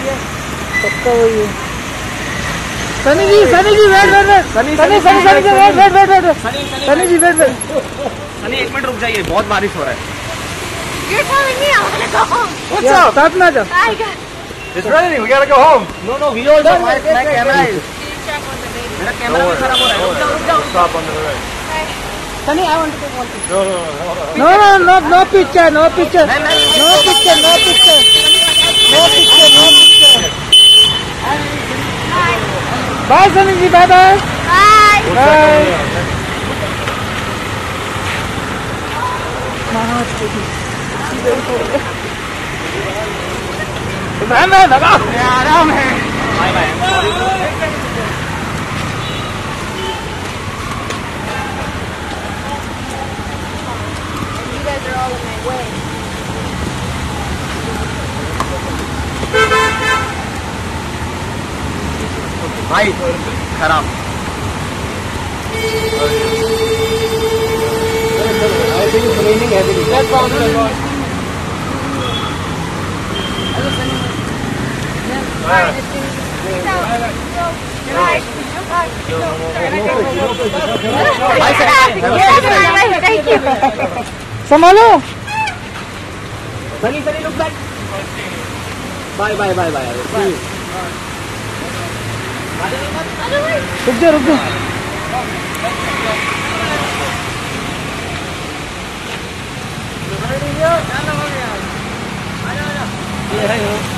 पक्का वही है। Sunny ji wait Sunny ji wait Sunny 1 minute रुक जाइए, बहुत बारिश हो रहा है। What's up? साथ में आ जाओ। It's raining. We gotta go home. No, we also. My camera is. मेरा कैमरा भी खराब हो रहा है। रुक जाओ। Stop on the right. Sunny, I want to take one picture. No picture. Bye, Sunny ji. Bye. लगा आराम है। Bye bye. You guys are all in my way. भाई खराब। संभालो। Sunny look back. बाय। रुक जा ये है